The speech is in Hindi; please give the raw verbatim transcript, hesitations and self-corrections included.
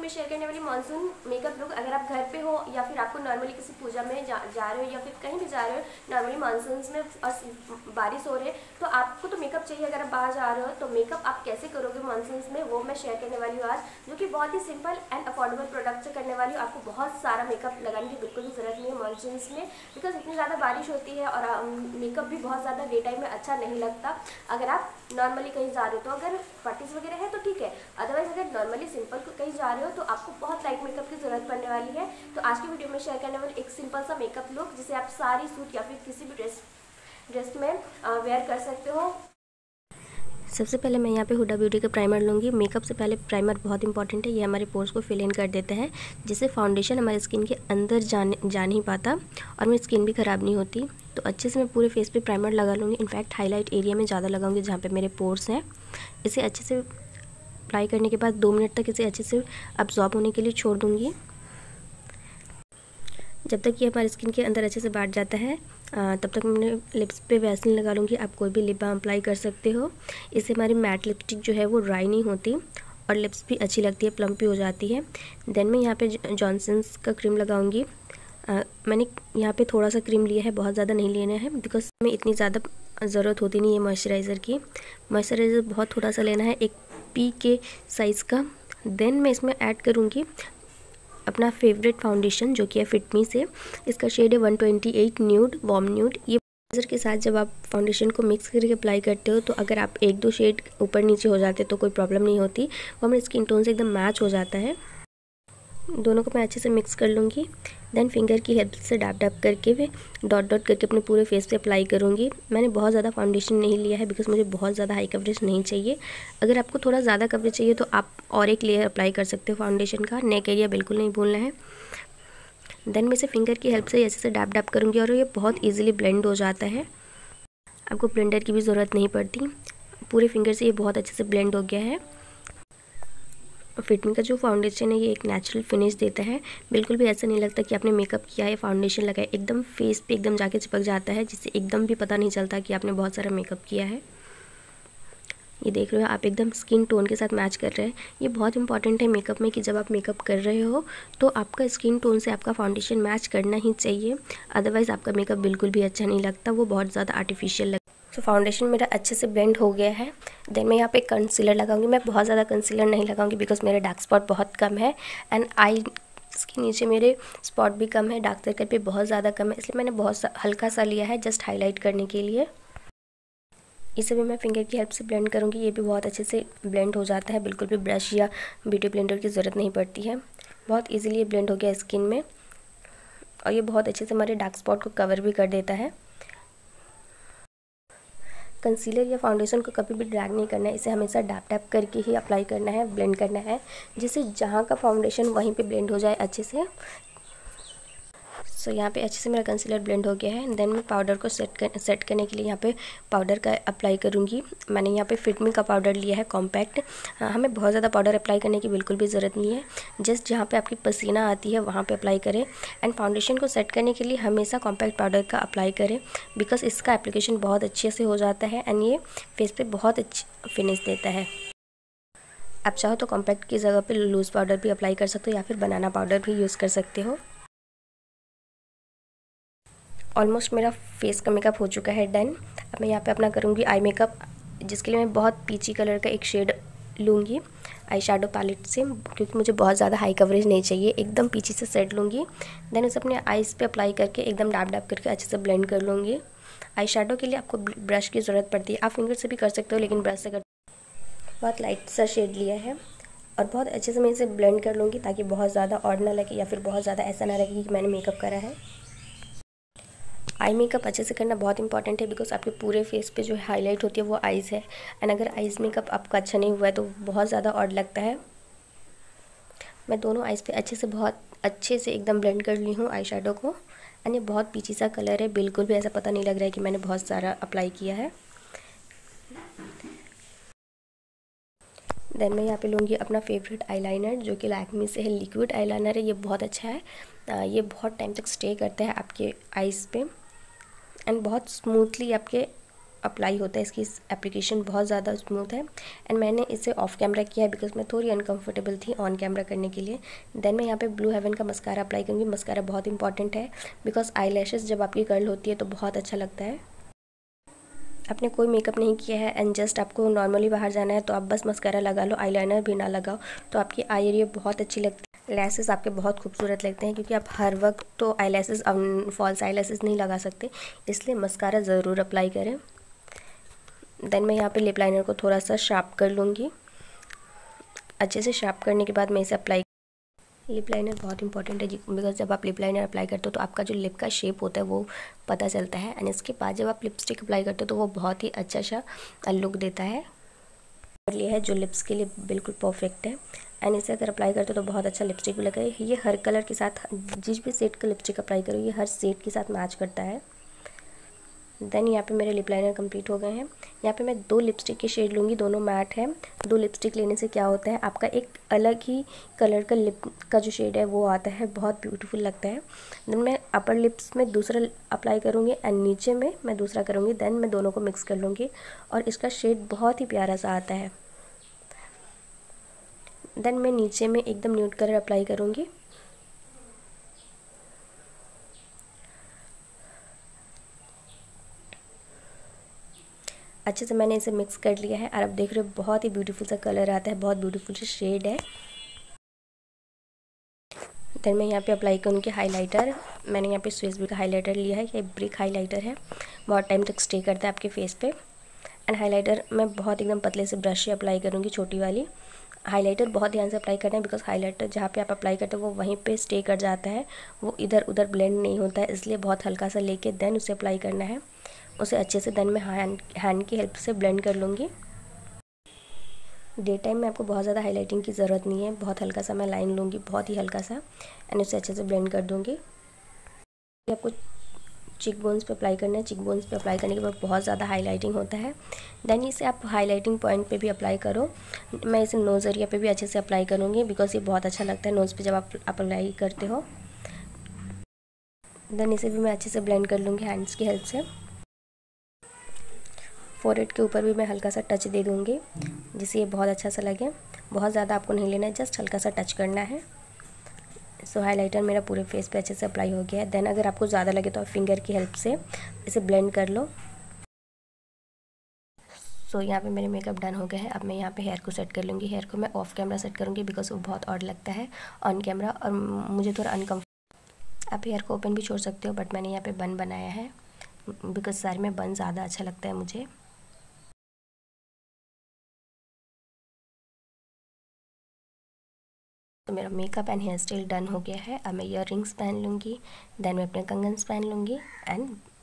में शेयर करने वाली मानसून मेकअप लुक, अगर आप घर पे हो या फिर आपको नॉर्मली किसी पूजा में जा, जा रहे हो या फिर कहीं भी जा रहे हो, नॉर्मली मानसून में और बारिश हो रही है तो आपको तो मेकअप चाहिए। अगर आप बाहर जा रहे हो तो मेकअप आप कैसे करोगे मानसून में, वो मैं शेयर करने वाली हूँ आज, जो कि बहुत ही सिंपल एंड अफोर्डेबल प्रोडक्ट से करने वाली हूँ। आपको बहुत सारा मेकअप लगाने की बिल्कुल भी ज़रूरत नहीं है मानसून में, बिकॉज इतनी ज़्यादा बारिश होती है और मेकअप भी बहुत ज़्यादा डे टाइम में अच्छा नहीं लगता अगर आप नॉर्मली कहीं जा रहे हो। तो अगर पार्टीज वगैरह है तो ठीक है, अदरवाइज अगर नॉर्मली सिंपल कहीं जा रहे हो तो आपको बहुत लाइट मेकअप की जरूरत पड़ने वाली है। तो आज की वीडियो में शेयर करने वाली एक सिंपल सा मेकअप लुक जिसे आप सारी सूट या फिर किसी भी ड्रेस ड्रेस में वेयर कर सकते हो। सबसे पहले मैं यहाँ पे हुडा ब्यूटी का प्राइमर लूँगी। मेकअप से पहले प्राइमर बहुत इंपॉर्टेंट है, ये हमारे पोर्स को फिल इन कर देता है, जिससे फाउंडेशन हमारे स्किन के अंदर जाने जा नहीं पाता और मेरी स्किन भी ख़राब नहीं होती। तो अच्छे से मैं पूरे फेस पे प्राइमर लगा लूँगी। इनफैक्ट हाईलाइट एरिया में ज़्यादा लगाऊंगी जहाँ पे मेरे पोर्स हैं। इसे अच्छे से अप्लाई करने के बाद दो मिनट तक इसे अच्छे से अब्जॉर्ब होने के लिए छोड़ दूँगी, जब तक ये हमारी स्किन के अंदर अच्छे से बैठ जाता है। तब तक मैं लिप्स पे वैसलीन लगा लूँगी। आप कोई भी लिप बाम अप्लाई कर सकते हो। इससे हमारी मैट लिपस्टिक जो है वो ड्राई नहीं होती और लिप्स भी अच्छी लगती है, प्लम्पी हो जाती है। देन मैं यहाँ पे जॉनसन्स का क्रीम लगाऊंगी। आ, मैंने यहाँ पे थोड़ा सा क्रीम लिया है, बहुत ज़्यादा नहीं लेना है, बिकॉज में इतनी ज़्यादा ज़रूरत होती नहीं है मॉइस्चराइज़र की। मॉइस्चराइज़र बहुत थोड़ा सा लेना है, एक पी के साइज़ का। देन मैं इसमें ऐड करूँगी अपना फेवरेट फाउंडेशन जो कि है फिटमी से। इसका शेड है one twenty eight nude warm nude. ये मॉइस्चराइज़र के साथ जब आप फाउंडेशन को मिक्स करके अप्लाई करते हो तो अगर आप एक दो शेड ऊपर नीचे हो जाते तो कोई प्रॉब्लम नहीं होती, वो हमारे स्किन टोन से एकदम मैच हो जाता है। दोनों को मैं अच्छे से मिक्स कर लूँगी। देन फिंगर की हेल्प से डैप डैप करके वे डॉट डॉट करके अपने पूरे फेस पे अप्लाई करूँगी। मैंने बहुत ज़्यादा फाउंडेशन नहीं लिया है बिकॉज मुझे बहुत ज़्यादा हाई कवरेज नहीं चाहिए। अगर आपको थोड़ा ज़्यादा कवरेज चाहिए तो आप और एक लेयर अप्लाई कर सकते हो फाउंडेशन का। नेक एरिया बिल्कुल नहीं भूलना है। देन मैं इसे फिंगर की हेल्प से ऐसे से डैप डैप करूँगी और ये बहुत ईजिली ब्लेंड हो जाता है। आपको ब्लेंडर की भी ज़रूरत नहीं पड़ती, पूरे फिंगर से ये बहुत अच्छे से ब्लेंड हो गया है। फिटमी का जो फाउंडेशन है ये एक नेचुरल फिनिश देता है, बिल्कुल भी ऐसा नहीं लगता कि आपने मेकअप किया है, फाउंडेशन लगाया, एकदम फेस पे एकदम जाके चिपक जाता है, जिससे एकदम भी पता नहीं चलता कि आपने बहुत सारा मेकअप किया है। ये देख रहे हो आप एकदम स्किन टोन के साथ मैच कर रहे हैं। ये बहुत इंपॉर्टेंट है मेकअप में कि जब आप मेकअप कर रहे हो तो आपका स्किन टोन से आपका फाउंडेशन मैच करना ही चाहिए, अदरवाइज़ आपका मेकअप बिल्कुल भी अच्छा नहीं लगता, वो बहुत ज़्यादा आर्टिफिशियल लगता है। तो फाउंडेशन मेरा अच्छे से ब्लेंड हो गया है। देन मैं यहाँ पे कंसीलर लगाऊंगी। मैं बहुत ज़्यादा कंसीलर नहीं लगाऊंगी बिकॉज मेरे डार्क स्पॉट बहुत कम है एंड आई इसके नीचे मेरे स्पॉट भी कम है, डार्क सर्कल भी बहुत ज़्यादा कम है, इसलिए मैंने बहुत सा हल्का सा लिया है जस्ट हाईलाइट करने के लिए। इसे भी मैं फिंगर की हेल्प से ब्लेंड करूँगी। ये भी बहुत अच्छे से ब्लेंड हो जाता है, बिल्कुल भी ब्रश या ब्यूटी ब्लेंडर की ज़रूरत नहीं पड़ती है। बहुत ईजिली ये ब्लेंड हो गया स्किन में और ये बहुत अच्छे से हमारे डार्क स्पॉट को कवर भी कर देता है। कंसीलर या फाउंडेशन को कभी भी ड्रैग नहीं करना है, इसे हमेशा डैप डैप करके ही अप्लाई करना है, ब्लेंड करना है, जिससे जहाँ का फाउंडेशन वहीं पे ब्लेंड हो जाए अच्छे से। सो so, यहाँ पे अच्छे से मेरा कंसीलर ब्लेंड हो गया है। देन मैं पाउडर को सेट कर सेट करने के लिए यहाँ पे पाउडर का अप्लाई करूँगी। मैंने यहाँ पे फिटमी का पाउडर लिया है कॉम्पैक्ट। हमें बहुत ज़्यादा पाउडर अप्लाई करने की बिल्कुल भी ज़रूरत नहीं है, जस्ट जहाँ पे आपकी पसीना आती है वहाँ पे अप्लाई करें। एंड फाउंडेशन को सेट करने के लिए हमेशा कॉम्पैक्ट पाउडर का अप्लाई करें बिकॉज इसका एप्लीकेशन बहुत अच्छे से हो जाता है एंड ये फेस पर बहुत अच्छी फिनिश देता है। आप चाहो तो कॉम्पैक्ट की जगह पर लूज़ पाउडर भी अप्लाई कर सकते हो या फिर बनाना पाउडर भी यूज़ कर सकते हो। ऑलमोस्ट मेरा फेस का मेकअप हो चुका है डन। अब मैं यहाँ पे अपना करूँगी आई मेकअप, जिसके लिए मैं बहुत पीची कलर का एक शेड लूँगी आई शेडो पैलेट से, क्योंकि मुझे बहुत ज़्यादा हाई कवरेज नहीं चाहिए, एकदम पीची से शेड लूँगी। देन उसे अपने आईज़ पे अप्लाई करके एकदम डैप डैप करके अच्छे से ब्लेंड कर लूँगी। आई शेडो के लिए आपको ब्रश की ज़रूरत पड़ती है, आप फिंगर से भी कर सकते हो लेकिन ब्रश से कर। बहुत लाइट सा शेड लिया है और बहुत अच्छे से मैं इसे ब्लेंड कर लूँगी ताकि बहुत ज़्यादा ऑड ना लगे या फिर बहुत ज़्यादा ऐसा ना लगे कि मैंने मेकअप करा है। आई मेकअप अच्छे से करना बहुत इंपॉर्टेंट है बिकॉज आपके पूरे फेस पे जो हाईलाइट होती है वो आईज़ है एंड अगर आईज़ मेकअप आपका अच्छा नहीं हुआ है तो बहुत ज़्यादा ऑड लगता है। मैं दोनों आईज़ पे अच्छे से बहुत अच्छे से एकदम ब्लेंड कर ली हूँ आई शेडो को एंड ये बहुत पीची सा कलर है, बिल्कुल भी ऐसा पता नहीं लग रहा है कि मैंने बहुत सारा अप्लाई किया है। देन मैं यहाँ पे लूँगी अपना फेवरेट आईलाइनर जो कि लैक्मे से है, लिक्विड आईलाइनर है, ये बहुत अच्छा है। ये बहुत टाइम तक स्टे करता है आपके आईज़ पे एंड बहुत स्मूथली आपके अप्लाई होता है, इसकी एप्लीकेशन बहुत ज़्यादा स्मूथ है। एंड मैंने इसे ऑफ कैमरा किया है बिकॉज मैं थोड़ी अनकंफर्टेबल थी ऑन कैमरा करने के लिए। देन मैं यहाँ पे ब्लू हेवन का मस्कारा अप्लाई करूँगी। मस्कारा बहुत इंपॉर्टेंट है बिकॉज आई लैशेज़ जब आपकी कर्ल होती है तो बहुत अच्छा लगता है। आपने कोई मेकअप नहीं किया है एंड जस्ट आपको नॉर्मली बाहर जाना है तो आप बस मस्कारा लगा लो, आईलाइनर भी ना लगाओ, तो आपकी आई एरिया बहुत अच्छी लगती है। लैसेस आपके बहुत खूबसूरत लगते हैं क्योंकि आप हर वक्त तो आई लैसेस फॉल्स आई लैसेस नहीं लगा सकते, इसलिए मस्कारा ज़रूर अप्लाई करें। देन मैं यहाँ पे लिप लाइनर को थोड़ा सा शार्प कर लूँगी। अच्छे से शार्प करने के बाद मैं इसे अप्लाई, लिप लाइनर बहुत इंपॉर्टेंट है बिकॉज जब आप लिप लाइनर अप्लाई करते हो तो आपका जो लिप का शेप होता है वो पता चलता है। एंड इसके बाद जब आप लिपस्टिक अप्लाई करते हो तो वो बहुत ही अच्छा सा लुक देता है। और ये है जो लिप्स के लिए बिल्कुल परफेक्ट है। एंड इसे अगर अप्लाई करते हो तो बहुत अच्छा लिपस्टिक भी लगेगा। ये हर कलर के साथ, जिस भी शेड का लिपस्टिक अप्लाई करो ये हर शेड के साथ मैच करता है। देन यहाँ पे मेरे लिप लाइनर कंप्लीट हो गए हैं। यहाँ पे मैं दो लिपस्टिक के शेड लूँगी, दोनों मैट है। दो लिपस्टिक लेने से क्या होता है, आपका एक अलग ही कलर का लिप का जो शेड है वो आता है, बहुत ब्यूटीफुल लगता है। देन मैं अपर लिप्स में दूसरा अप्लाई करूँगी एंड नीचे में मैं दूसरा करूँगी। देन मैं दोनों को मिक्स कर लूँगी और इसका शेड बहुत ही प्यारा सा आता है। देन मैं नीचे में एकदम न्यूड कलर अप्लाई करूँगी। अच्छे से मैंने इसे मिक्स कर लिया है और अब देख रहे हो बहुत ही ब्यूटीफुल सा कलर आता है, बहुत ब्यूटीफुल सा शेड है। देन मैं यहाँ पे अप्लाई करूँगी हाइलाइटर। मैंने यहाँ पे स्विस ब्यूटी का हाइलाइटर लिया है, ये ब्रिक हाइलाइटर है, बहुत टाइम तक स्टे करता है आपके फेस पे। एंड हाइलाइटर मैं बहुत एकदम पतले से ब्रश से अप्लाई करूँगी, छोटी वाली। हाइलाइटर बहुत ध्यान से अप्लाई करना है बिकॉज हाइलाइटर जहाँ पे आप अप्लाई करते हो वो वहीं पे स्टे कर जाता है, वो इधर उधर ब्लेंड नहीं होता है, इसलिए बहुत हल्का सा लेके देन उसे अप्लाई करना है। उसे अच्छे से देन मैं हैंड हैंड की हेल्प से ब्लेंड कर लूँगी। डे टाइम में आपको बहुत ज़्यादा हाइलाइटिंग की ज़रूरत नहीं है, बहुत हल्का सा मैं लाइन लूँगी, बहुत ही हल्का सा, एंड उसे अच्छे से ब्लेंड कर दूँगी। आपको चिक बोन्स पे अप्लाई करना है। चिक बोन्स पे अप्लाई करने के बाद बहुत ज़्यादा हाइलाइटिंग होता है। देन इसे आप हाइलाइटिंग पॉइंट पे भी अप्लाई करो। मैं इसे नोज़ एरिया पे भी अच्छे से अप्लाई करूँगी बिकॉज ये बहुत अच्छा लगता है नोज़ पे जब आप अप्लाई करते हो। देन इसे भी मैं अच्छे से ब्लेंड कर लूँगी हैंड्स की हेल्प से। फोरहेड के ऊपर भी मैं हल्का सा टच दे दूँगी जिससे ये बहुत अच्छा सा लगे। बहुत ज़्यादा आपको नहीं लेना है, जस्ट हल्का सा टच करना है। सो हाइलाइटर मेरा पूरे फेस पे अच्छे से अप्लाई हो गया है। देन अगर आपको ज़्यादा लगे तो आप फिंगर की हेल्प से इसे ब्लेंड कर लो। सो so, यहाँ पे मेरे मेकअप डन हो गए हैं। अब मैं यहाँ पे हेयर को सेट कर लूँगी। हेयर को मैं ऑफ कैमरा सेट करूँगी बिकॉज वो बहुत ऑड लगता है ऑन कैमरा और मुझे थोड़ा अनकम्फर्ट। आप हेयर को ओपन भी छोड़ सकते हो बट मैंने यहाँ पे बन बनाया है बिकॉज सारी में बन ज़्यादा अच्छा लगता है मुझे। तो मेरा makeup and hair style done हो गया है। अब मैं ईयर रिंग्स पहन लूँगी, देन मैं अपने कंगन्स पहन लूँगी एंड